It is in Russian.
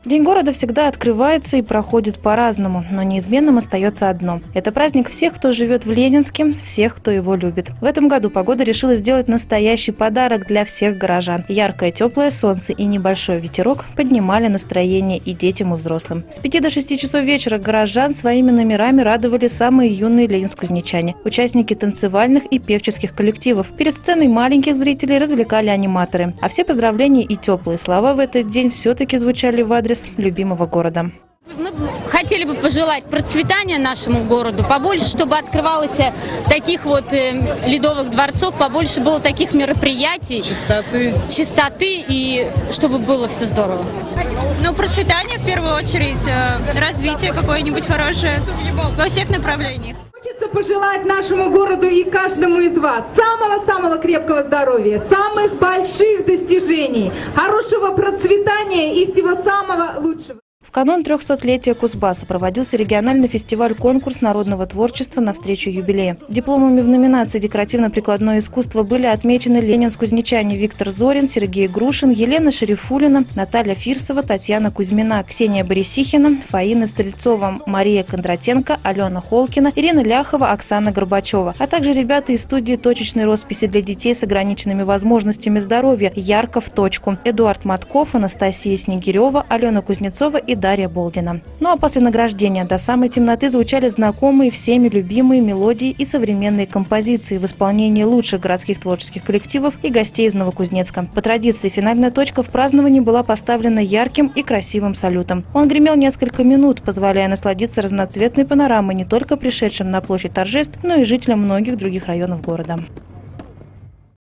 День города всегда открывается и проходит по-разному, но неизменным остается одно. Это праздник всех, кто живет в Ленинске, всех, кто его любит. В этом году погода решила сделать настоящий подарок для всех горожан. Яркое теплое солнце и небольшой ветерок поднимали настроение и детям, и взрослым. С 5 до 6 часов вечера горожан своими номерами радовали самые юные ленинск-кузнечане, участники танцевальных и певческих коллективов. Перед сценой маленьких зрителей развлекали аниматоры. А все поздравления и теплые слова в этот день все-таки звучали в адрес любимого города. Мы хотели бы пожелать процветания нашему городу, побольше, чтобы открывалось таких вот ледовых дворцов, побольше было таких мероприятий. Чистоты и чтобы было все здорово. Ну, процветание в первую очередь, развитие какое-нибудь хорошее во всех направлениях. Хочется пожелать нашему городу и каждому из вас самого-самого крепкого здоровья, самых больших достижений, хорошего процветания и всего самого лучшего. В канун 300-летия Кузбасса проводился региональный фестиваль-конкурс народного творчества навстречу юбилею. Дипломами в номинации «Декоративно-прикладное искусство» были отмечены ленинск-кузнечане Виктор Зорин, Сергей Грушин, Елена Шарифулина, Наталья Фирсова, Татьяна Кузьмина, Ксения Борисихина, Фаина Стрельцова, Мария Кондратенко, Алена Холкина, Ирина Ляхова, Оксана Горбачева, а также ребята из студии точечной росписи для детей с ограниченными возможностями здоровья «Ярко в точку». Эдуард Матков, Анастасия Снегирева, Алена Кузнецова и Дарья Болдина. Ну а после награждения до самой темноты звучали знакомые всеми любимые мелодии и современные композиции в исполнении лучших городских творческих коллективов и гостей из Новокузнецка. По традиции финальная точка в праздновании была поставлена ярким и красивым салютом. Он гремел несколько минут, позволяя насладиться разноцветной панорамой не только пришедшим на площадь торжеств, но и жителям многих других районов города.